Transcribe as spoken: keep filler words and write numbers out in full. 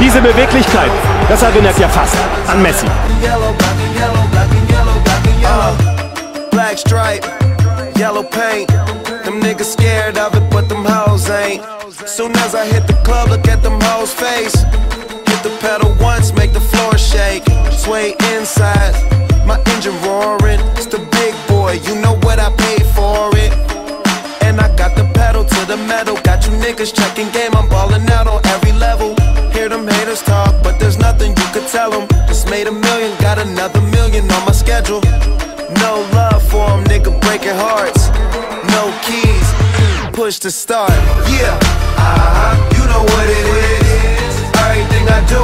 Diese Beweglichkeit, das erinnert ja fast an Messi. Black stripe, yellow paint. Them niggas scared of it, but them hoes ain't. Soon as I hit the club, look at them hoes' face. Hit the pedal once, make the floor shake. Sway inside, my engine roaring. It's the big boy, you know what I paid for it. And I got the pedal to the metal. Got you niggas checking game, I'm ballin' out on every level. Hear them haters talk, but there's nothing you could tell them. Just made a million, got another million on my schedule. No love for them, nigga breaking hearts. No keys, push to start. Yeah, uh-huh, you know what it is. Everything I do